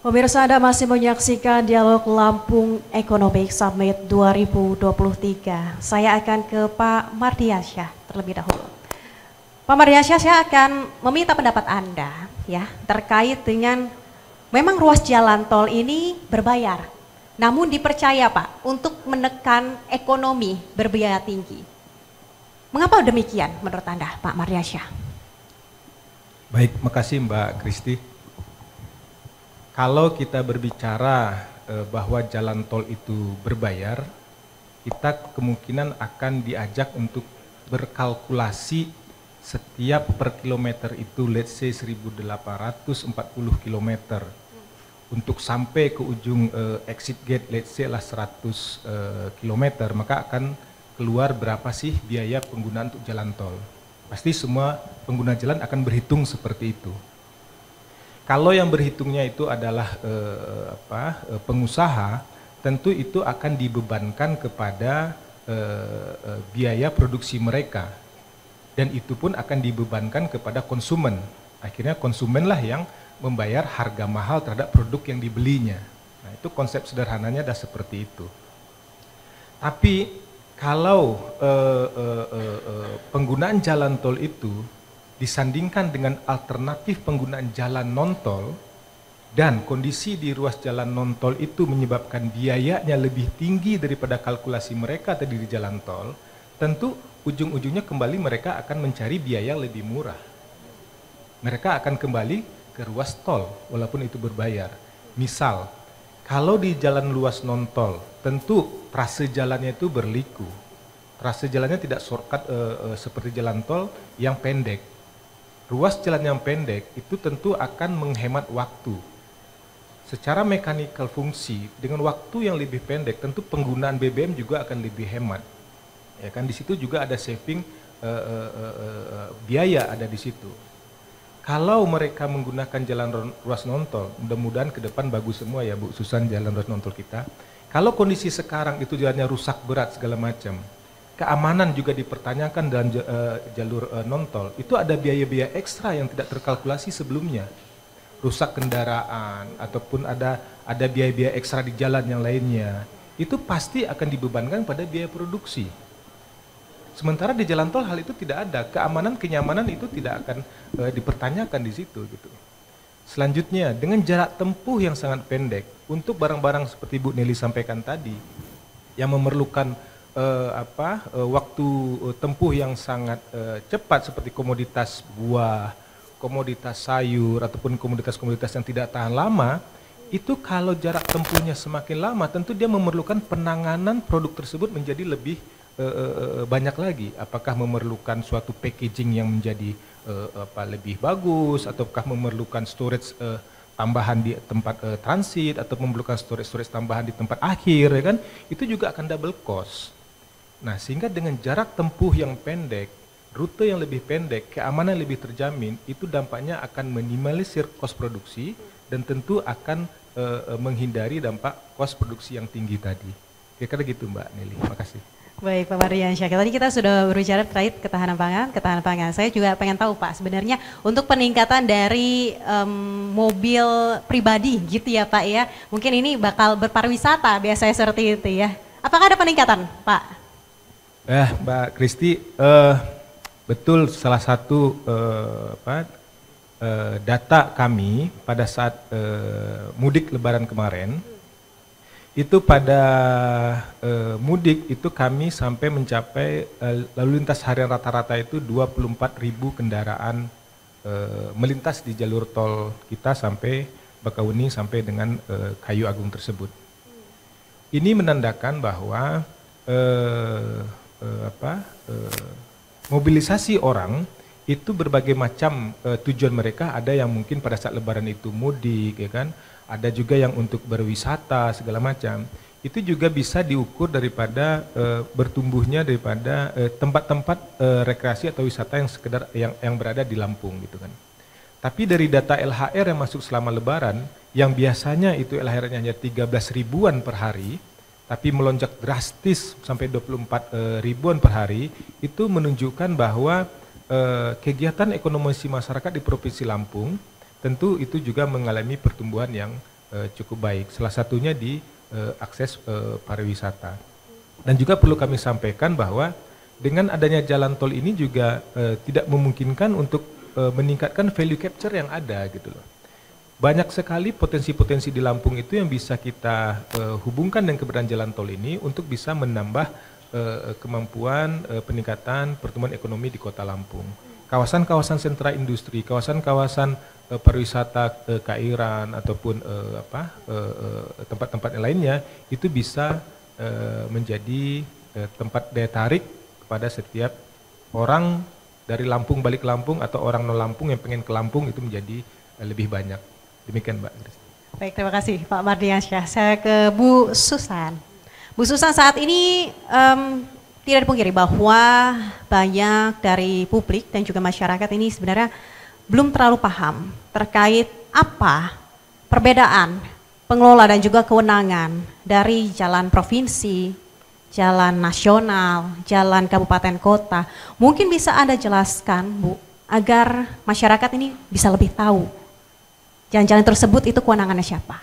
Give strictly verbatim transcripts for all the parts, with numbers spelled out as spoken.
Pemirsa, Anda masih menyaksikan Dialog Lampung Economic Summit dua ribu dua puluh tiga. Saya akan ke Pak Mardiansyah terlebih dahulu. Pak Mardiansyah, saya akan meminta pendapat Anda ya terkait dengan memang ruas jalan tol ini berbayar, namun dipercaya Pak untuk menekan ekonomi berbiaya tinggi. Mengapa demikian menurut Anda, Pak Mardiansyah? Baik, makasih Mbak Kristi. Kalau kita berbicara eh, bahwa jalan tol itu berbayar, kita kemungkinan akan diajak untuk berkalkulasi setiap per kilometer itu let's say seribu delapan ratus empat puluh kilometer. Untuk sampai ke ujung eh, exit gate let's say lah seratus eh, kilometer, maka akan keluar berapa sih biaya penggunaan untuk jalan tol. Pasti semua pengguna jalan akan berhitung seperti itu. Kalau yang berhitungnya itu adalah eh, apa, eh, pengusaha, tentu itu akan dibebankan kepada eh, eh, biaya produksi mereka. Dan itu pun akan dibebankan kepada konsumen. Akhirnya konsumenlah yang membayar harga mahal terhadap produk yang dibelinya. Nah, itu konsep sederhananya adalah seperti itu. Tapi kalau eh, eh, eh, eh, penggunaan jalan tol itu disandingkan dengan alternatif penggunaan jalan non-tol dan kondisi di ruas jalan non-tol itu menyebabkan biayanya lebih tinggi daripada kalkulasi mereka tadi di jalan tol, tentu ujung-ujungnya kembali mereka akan mencari biaya lebih murah. Mereka akan kembali ke ruas tol walaupun itu berbayar. Misal, kalau di jalan luas non-tol, tentu trase jalannya itu berliku. Trase jalannya tidak shortcut uh, uh, seperti jalan tol yang pendek. Ruas jalan yang pendek itu tentu akan menghemat waktu. Secara mekanikal fungsi, dengan waktu yang lebih pendek, tentu penggunaan B B M juga akan lebih hemat. Ya kan, di situ juga ada saving uh, uh, uh, uh, biaya ada di situ. Kalau mereka menggunakan jalan ruas non-tol, mudah-mudahan ke depan bagus semua ya Bu Susan jalan ruas non-tol kita. Kalau kondisi sekarang itu jalannya rusak berat segala macam, keamanan juga dipertanyakan dalam uh, jalur uh, non-tol, itu ada biaya-biaya ekstra yang tidak terkalkulasi sebelumnya. Rusak kendaraan, ataupun ada ada biaya-biaya ekstra di jalan yang lainnya, itu pasti akan dibebankan pada biaya produksi. Sementara di jalan tol hal itu tidak ada, keamanan, kenyamanan itu tidak akan uh, dipertanyakan di situ gitu. Selanjutnya, dengan jarak tempuh yang sangat pendek, untuk barang-barang seperti Bu Nelly sampaikan tadi, yang memerlukan Uh, apa uh, waktu uh, tempuh yang sangat uh, cepat seperti komoditas buah, komoditas sayur ataupun komoditas-komoditas yang tidak tahan lama, itu kalau jarak tempuhnya semakin lama tentu dia memerlukan penanganan produk tersebut menjadi lebih uh, uh, banyak lagi. Apakah memerlukan suatu packaging yang menjadi uh, apa lebih bagus, ataukah memerlukan storage uh, tambahan di tempat uh, transit atau memerlukan storage-storage tambahan di tempat akhir, ya kan? Itu juga akan double cost. Nah, sehingga dengan jarak tempuh yang pendek, rute yang lebih pendek, keamanan yang lebih terjamin, itu dampaknya akan minimalisir kos produksi dan tentu akan uh, menghindari dampak kos produksi yang tinggi tadi. Kira-kira gitu Mbak Nelly, makasih. Baik Pak Mardiansyah, tadi kita sudah berbicara terkait ketahanan pangan, ketahanan pangan. Saya juga pengen tahu Pak, sebenarnya untuk peningkatan dari um, mobil pribadi gitu ya Pak ya, mungkin ini bakal berpariwisata biasanya seperti itu ya. Apakah ada peningkatan Pak? Eh, Mbak Kristi, uh, betul salah satu uh, apa, uh, data kami pada saat uh, mudik Lebaran kemarin, itu pada uh, mudik itu kami sampai mencapai uh, lalu lintas harian rata-rata itu dua puluh empat ribu kendaraan uh, melintas di jalur tol kita sampai Bakauheni sampai dengan uh, Kayu Agung tersebut. Ini menandakan bahwa uh, Uh, apa uh, mobilisasi orang itu berbagai macam uh, tujuan mereka. Ada yang mungkin pada saat Lebaran itu mudik, ya kan? Ada juga yang untuk berwisata segala macam. Itu juga bisa diukur daripada uh, bertumbuhnya daripada tempat-tempat uh, uh, rekreasi atau wisata yang sekedar yang yang berada di Lampung gitu kan. Tapi dari data L H R yang masuk selama Lebaran, yang biasanya itu L H R-nya hanya tiga belas ribuan per hari, tapi melonjak drastis sampai dua puluh empat ribuan per hari, itu menunjukkan bahwa eh, kegiatan ekonomi masyarakat di Provinsi Lampung tentu itu juga mengalami pertumbuhan yang uh, cukup baik. Salah satunya di uh, akses uh, pariwisata. Dan juga perlu kami sampaikan bahwa dengan adanya jalan tol ini juga uh, tidak memungkinkan untuk uh, meningkatkan value capture yang ada gitu loh. Banyak sekali potensi-potensi di Lampung itu yang bisa kita uh, hubungkan dengan keberadaan jalan tol ini untuk bisa menambah uh, kemampuan uh, peningkatan pertumbuhan ekonomi di Kota Lampung. Kawasan-kawasan sentra industri, kawasan-kawasan uh, pariwisata uh, Kairan ataupun uh, apa uh, uh, tempat-tempat lainnya itu bisa uh, menjadi uh, tempat daya tarik kepada setiap orang dari Lampung balik ke Lampung atau orang non Lampung yang pengen ke Lampung itu menjadi uh, lebih banyak. Demikian Mbak Grace. Baik, terima kasih Pak Mardiansyah. Saya ke Bu Susan. Bu Susan, saat ini um, tidak dipungkiri bahwa banyak dari publik dan juga masyarakat ini sebenarnya belum terlalu paham terkait apa perbedaan pengelola dan juga kewenangan dari jalan provinsi, jalan nasional, jalan kabupaten kota. Mungkin bisa Anda jelaskan Bu, agar masyarakat ini bisa lebih tahu jalan-jalan tersebut itu kewenangannya siapa?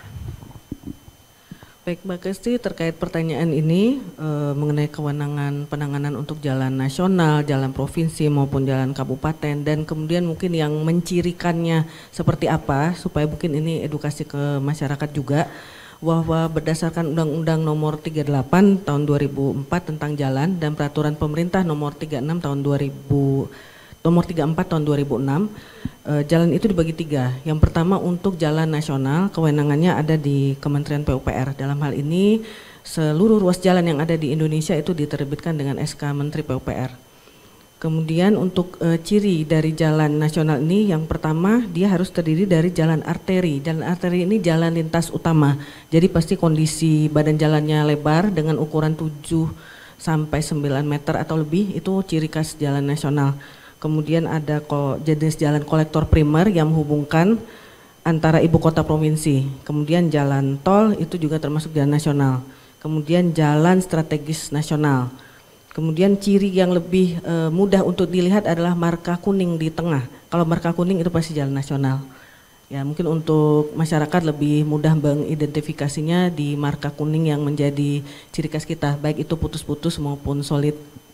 Baik Mbak Kesti, terkait pertanyaan ini e, mengenai kewenangan penanganan untuk jalan nasional, jalan provinsi maupun jalan kabupaten, dan kemudian mungkin yang mencirikannya seperti apa, supaya mungkin ini edukasi ke masyarakat juga, bahwa berdasarkan Undang-Undang Nomor tiga puluh delapan Tahun dua ribu empat tentang jalan dan Peraturan Pemerintah Nomor tiga puluh enam Tahun dua ribu Nomor tiga puluh empat Tahun dua ribu enam, eh, jalan itu dibagi tiga. Yang pertama untuk jalan nasional, kewenangannya ada di Kementerian P U P R. Dalam hal ini seluruh ruas jalan yang ada di Indonesia itu diterbitkan dengan S K Menteri P U P R. Kemudian untuk eh, ciri dari jalan nasional ini, yang pertama dia harus terdiri dari jalan arteri. Jalan arteri ini jalan lintas utama. Jadi pasti kondisi badan jalannya lebar dengan ukuran tujuh sampai sembilan meter atau lebih, itu ciri khas jalan nasional. Kemudian ada jenis jalan kolektor primer yang menghubungkan antara ibu kota provinsi. Kemudian jalan tol itu juga termasuk jalan nasional. Kemudian jalan strategis nasional. Kemudian ciri yang lebih e, mudah untuk dilihat adalah marka kuning di tengah. Kalau marka kuning itu pasti jalan nasional. Ya, mungkin untuk masyarakat lebih mudah mengidentifikasinya di marka kuning yang menjadi ciri khas kita, baik itu putus-putus maupun solid.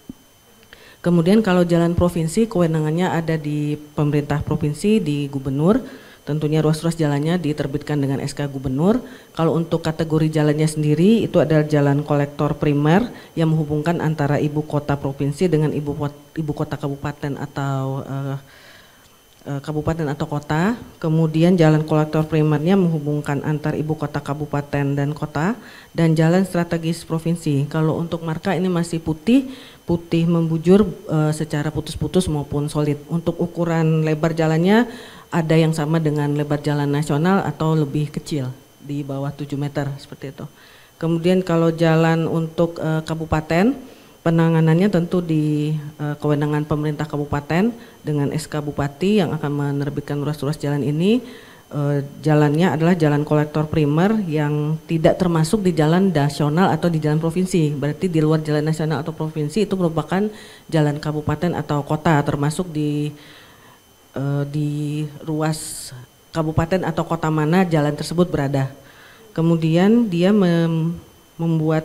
Kemudian kalau jalan provinsi, kewenangannya ada di pemerintah provinsi, di gubernur. Tentunya ruas-ruas jalannya diterbitkan dengan S K gubernur. Kalau untuk kategori jalannya sendiri, itu adalah jalan kolektor primer yang menghubungkan antara ibu kota provinsi dengan ibu kota, ibu kota kabupaten atau uh, uh, kabupaten atau kota. Kemudian jalan kolektor primernya menghubungkan antar ibu kota kabupaten dan kota. Dan jalan strategis provinsi. Kalau untuk marka ini masih putih, putih membujur e, secara putus-putus maupun solid. Untuk ukuran lebar jalannya ada yang sama dengan lebar jalan nasional atau lebih kecil, di bawah tujuh meter seperti itu. Kemudian kalau jalan untuk e, kabupaten, penanganannya tentu di e, kewenangan pemerintah kabupaten dengan S K Bupati yang akan menerbitkan ruas-ruas jalan ini. E, jalannya adalah jalan kolektor primer yang tidak termasuk di jalan nasional atau di jalan provinsi. Berarti di luar jalan nasional atau provinsi itu merupakan jalan kabupaten atau kota, termasuk di e, di ruas kabupaten atau kota mana jalan tersebut berada. Kemudian dia mem, membuat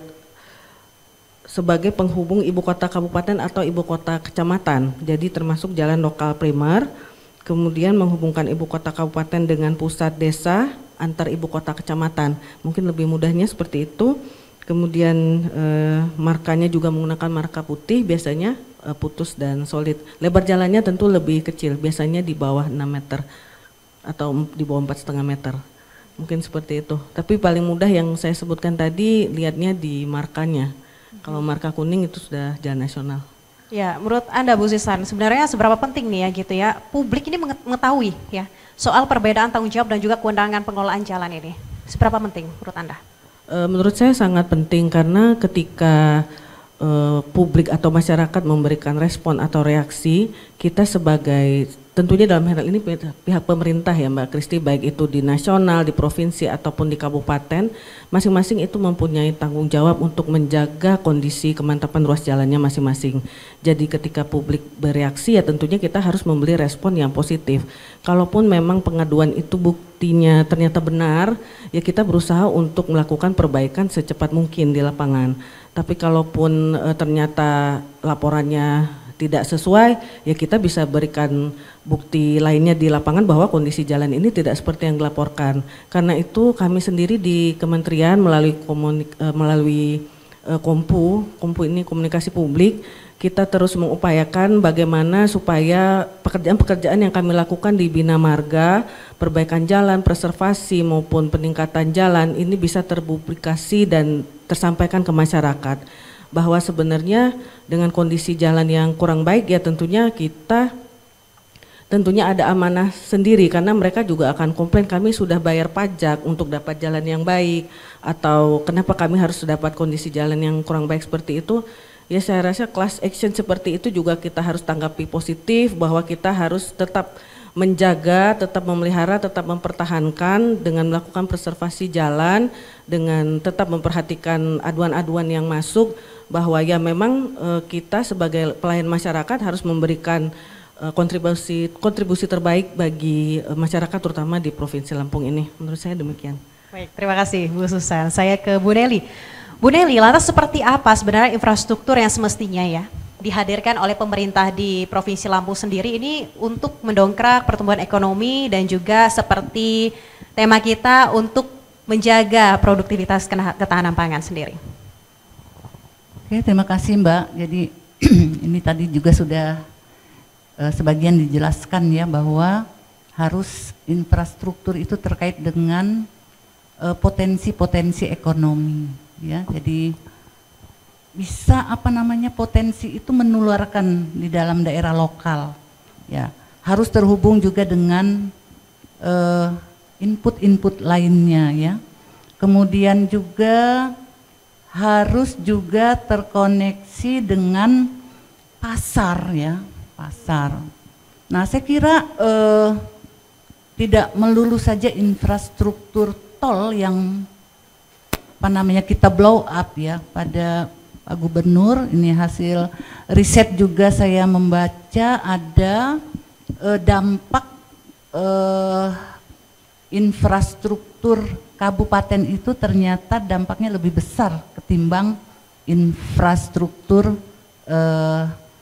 sebagai penghubung ibu kota kabupaten atau ibu kota kecamatan. Jadi termasuk jalan lokal primer. Kemudian menghubungkan ibu kota kabupaten dengan pusat desa antar ibu kota kecamatan. Mungkin lebih mudahnya seperti itu. Kemudian eh, markanya juga menggunakan marka putih, biasanya eh, putus dan solid. Lebar jalannya tentu lebih kecil, biasanya di bawah enam meter atau di bawah empat koma lima meter. Mungkin seperti itu. Tapi paling mudah yang saya sebutkan tadi, lihatnya di markanya. Kalau marka kuning itu sudah jalan nasional. Ya, menurut Anda Bu Susan, sebenarnya seberapa penting nih ya gitu ya, publik ini mengetahui ya soal perbedaan tanggung jawab dan juga kewenangan pengelolaan jalan ini. Seberapa penting menurut Anda? E, menurut saya sangat penting karena ketika e, publik atau masyarakat memberikan respon atau reaksi, kita sebagai tentunya dalam hal ini pihak pemerintah ya Mbak Kristi, baik itu di nasional, di provinsi ataupun di kabupaten, masing-masing itu mempunyai tanggung jawab untuk menjaga kondisi kemantapan ruas jalannya masing-masing. Jadi ketika publik bereaksi ya tentunya kita harus memberi respon yang positif. Kalaupun memang pengaduan itu buktinya ternyata benar, ya kita berusaha untuk melakukan perbaikan secepat mungkin di lapangan. Tapi kalaupun e, ternyata laporannya tidak sesuai, ya kita bisa berikan bukti lainnya di lapangan bahwa kondisi jalan ini tidak seperti yang dilaporkan. Karena itu kami sendiri di kementerian melalui komunik, uh, melalui uh, Kompu, Kompu ini komunikasi publik, kita terus mengupayakan bagaimana supaya pekerjaan-pekerjaan yang kami lakukan di Bina Marga, perbaikan jalan, preservasi maupun peningkatan jalan ini bisa terpublikasi dan tersampaikan ke masyarakat. Bahwa sebenarnya dengan kondisi jalan yang kurang baik ya tentunya kita tentunya ada amanah sendiri karena mereka juga akan komplain kami sudah bayar pajak untuk dapat jalan yang baik atau kenapa kami harus dapat kondisi jalan yang kurang baik seperti itu. Ya saya rasa class action seperti itu juga kita harus tanggapi positif bahwa kita harus tetap menjaga, tetap memelihara, tetap mempertahankan dengan melakukan preservasi jalan, dengan tetap memperhatikan aduan-aduan yang masuk bahwa ya memang e, kita sebagai pelayan masyarakat harus memberikan e, kontribusi kontribusi terbaik bagi e, masyarakat terutama di Provinsi Lampung ini. Menurut saya demikian. Baik, terima kasih Bu Susan. Saya ke Bu Nelly. Bu Nelly, lantas seperti apa sebenarnya infrastruktur yang semestinya ya dihadirkan oleh pemerintah di Provinsi Lampung sendiri ini untuk mendongkrak pertumbuhan ekonomi dan juga seperti tema kita untuk menjaga produktivitas ketahanan pangan sendiri. Oke, terima kasih Mbak. Jadi ini tadi juga sudah uh, sebagian dijelaskan ya bahwa harus infrastruktur itu terkait dengan potensi-potensi uh, ekonomi ya. Jadi bisa apa namanya potensi itu menularkan di dalam daerah lokal ya, harus terhubung juga dengan input-input uh, lainnya ya, kemudian juga harus juga terkoneksi dengan pasar ya, pasar. Nah saya kira uh, tidak melulu saja infrastruktur tol yang apa namanya kita blow up ya pada Pak Gubernur, ini hasil riset juga saya membaca ada eh, dampak eh, infrastruktur kabupaten itu ternyata dampaknya lebih besar ketimbang infrastruktur eh,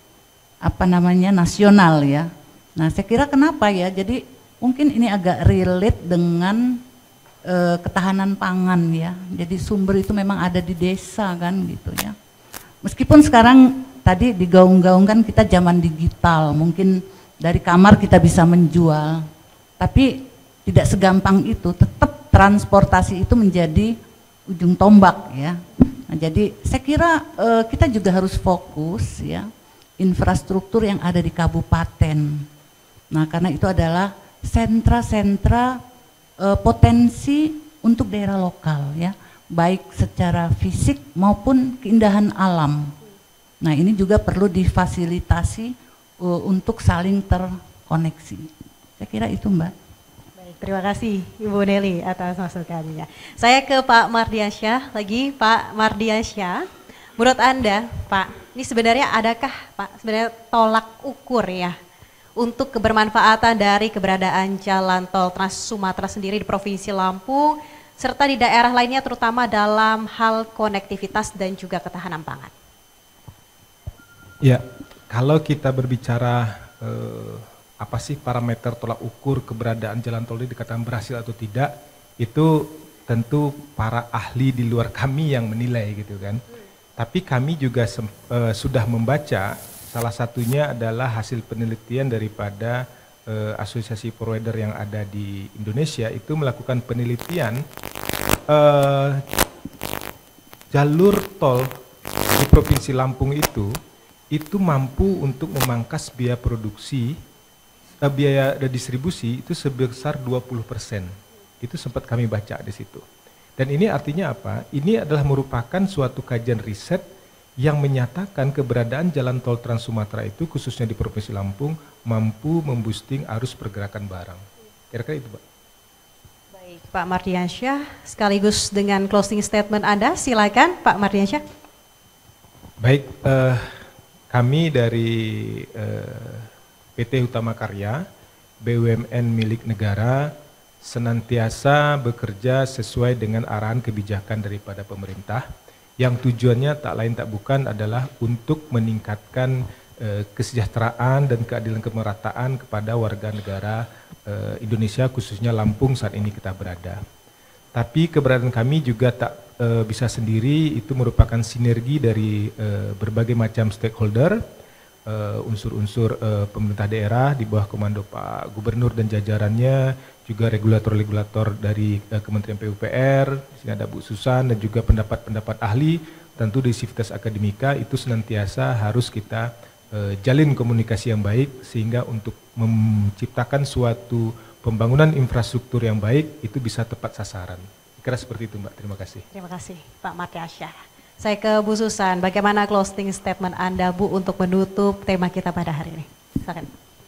apa namanya nasional ya. Nah saya kira kenapa ya, jadi mungkin ini agak relate dengan eh, ketahanan pangan ya, jadi sumber itu memang ada di desa kan gitu ya. Meskipun sekarang tadi digaung-gaungkan kita zaman digital, mungkin dari kamar kita bisa menjual, tapi tidak segampang itu, tetap transportasi itu menjadi ujung tombak ya. Nah, jadi saya kira uh, kita juga harus fokus ya, infrastruktur yang ada di kabupaten. Nah karena itu adalah sentra-sentra uh, potensi untuk daerah lokal ya, baik secara fisik maupun keindahan alam. Nah ini juga perlu difasilitasi uh, untuk saling terkoneksi. Saya kira itu Mbak. Baik, terima kasih Ibu Nelly atas masukannya. Saya ke Pak Mardiansyah lagi. Pak Mardiansyah, menurut Anda Pak, ini sebenarnya adakah Pak sebenarnya tolak ukur ya untuk kebermanfaatan dari keberadaan jalan tol Trans Sumatera sendiri di Provinsi Lampung serta di daerah lainnya terutama dalam hal konektivitas dan juga ketahanan pangan? Ya, kalau kita berbicara eh, apa sih parameter tolak ukur keberadaan jalan tol ini dikatakan berhasil atau tidak, itu tentu para ahli di luar kami yang menilai gitu kan. Hmm. Tapi kami juga eh, sudah membaca, salah satunya adalah hasil penelitian daripada Uh, asosiasi provider yang ada di Indonesia itu melakukan penelitian uh, jalur tol di Provinsi Lampung itu itu mampu untuk memangkas biaya produksi uh, biaya distribusi itu sebesar dua puluh persen. Itu sempat kami baca di situ. Dan ini artinya apa? Ini adalah merupakan suatu kajian riset yang menyatakan keberadaan jalan tol Trans Sumatera itu khususnya di Provinsi Lampung mampu memboosting arus pergerakan barang. Kira-kira itu, Pak. Baik, Pak Mardiansyah, sekaligus dengan closing statement Anda, silakan Pak Mardiansyah. Baik, eh, kami dari eh, P T Utama Karya, B U M N milik negara, senantiasa bekerja sesuai dengan arahan kebijakan daripada pemerintah, yang tujuannya tak lain tak bukan adalah untuk meningkatkan eh, kesejahteraan dan keadilan kemerataan kepada warga negara eh, Indonesia, khususnya Lampung saat ini kita berada. Tapi keberadaan kami juga tak e, bisa sendiri, itu merupakan sinergi dari e, berbagai macam stakeholder, unsur-unsur e, e, pemerintah daerah di bawah komando Pak Gubernur dan jajarannya, juga regulator-regulator dari e, Kementerian P U P R, di sini ada Bu Susan, dan juga pendapat-pendapat ahli, tentu di Civitas Akademika itu senantiasa harus kita e, jalin komunikasi yang baik, sehingga untuk menciptakan suatu pembangunan infrastruktur yang baik itu bisa tepat sasaran. Kira seperti itu, Mbak. Terima kasih. Terima kasih, Pak Mardiansyah. Saya ke Bu Susan, bagaimana closing statement Anda, Bu, untuk menutup tema kita pada hari ini? Silakan.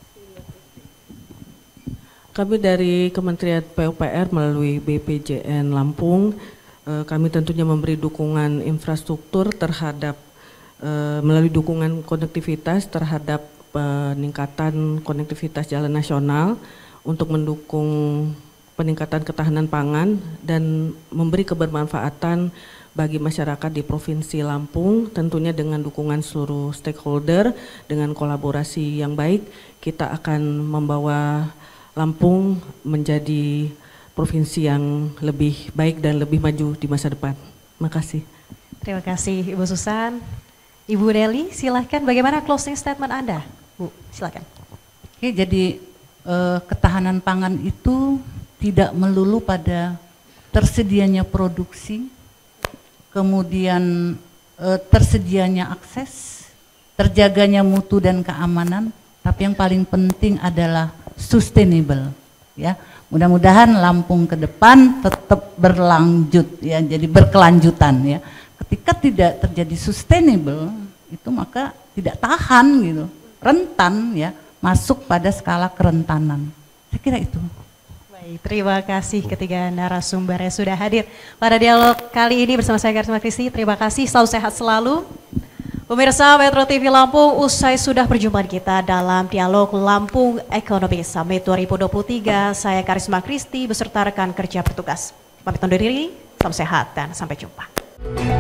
Kami dari Kementerian P U P R melalui B P J N Lampung, eh, kami tentunya memberi dukungan infrastruktur terhadap, eh, melalui dukungan konektivitas terhadap peningkatan konektivitas jalan nasional, untuk mendukung peningkatan ketahanan pangan dan memberi kebermanfaatan bagi masyarakat di Provinsi Lampung, tentunya dengan dukungan seluruh stakeholder, dengan kolaborasi yang baik, kita akan membawa Lampung menjadi provinsi yang lebih baik dan lebih maju di masa depan. Terima kasih. Terima kasih Ibu Susan. Ibu Deli, silahkan bagaimana closing statement Anda? Bu, silahkan. Oke, jadi eh, ketahanan pangan itu tidak melulu pada tersedianya produksi, kemudian eh, tersedianya akses, terjaganya mutu dan keamanan, tapi yang paling penting adalah sustainable, ya. Mudah-mudahan Lampung ke depan tetap berlanjut, ya, jadi berkelanjutan, ya. Ketika tidak terjadi sustainable itu maka tidak tahan gitu, rentan, ya, masuk pada skala kerentanan. Saya kira itu. Baik, terima kasih ketiga narasumber yang sudah hadir pada dialog kali ini bersama saya Karisma Kristi. Terima kasih, selalu sehat selalu. Pemirsa Metro T V Lampung, usai sudah perjumpaan kita dalam dialog Lampung Economy Summit dua ribu dua puluh tiga. Saya Karisma Kristi beserta rekan kerja bertugas. Pamit undur diri, salam sehat dan sampai jumpa.